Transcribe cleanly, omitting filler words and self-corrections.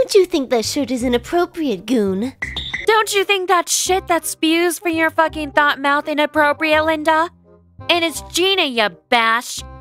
Don't you think that shirt is inappropriate, Goon? Don't you think that shit that spews from your fucking thought mouth inappropriate, Linda? And it's Gina, you bash.